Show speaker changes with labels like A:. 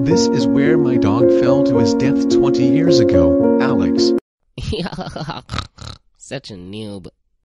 A: This is where my dog fell to his death 20 years ago, Alex.
B: Such a noob.